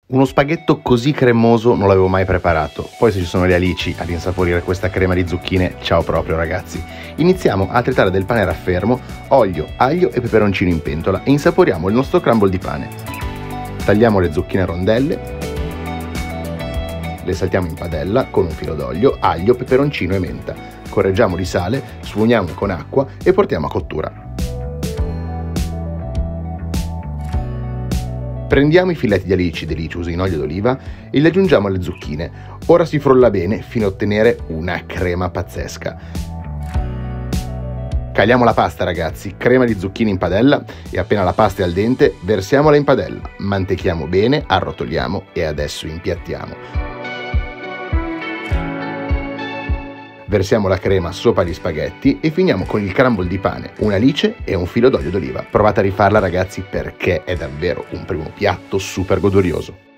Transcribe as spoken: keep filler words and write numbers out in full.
Uno spaghetto così cremoso non l'avevo mai preparato, poi se ci sono le alici ad insaporire questa crema di zucchine, ciao proprio ragazzi. Iniziamo a tritare del pane raffermo, olio, aglio e peperoncino in pentola e insaporiamo il nostro crumble di pane. Tagliamo le zucchine a rondelle, le saltiamo in padella con un filo d'olio, aglio, peperoncino e menta. Correggiamo di sale, sfugniamo con acqua e portiamo a cottura. Prendiamo i filetti di alici delicious in olio d'oliva e li aggiungiamo alle zucchine. Ora si frolla bene fino a ottenere una crema pazzesca. Caliamo la pasta ragazzi, crema di zucchine in padella e appena la pasta è al dente versiamola in padella, mantechiamo bene, arrotoliamo e adesso impiattiamo. Versiamo la crema sopra gli spaghetti e finiamo con il crumble di pane, un'alice e un filo d'olio d'oliva. Provate a rifarla ragazzi perché è davvero un primo piatto super godurioso.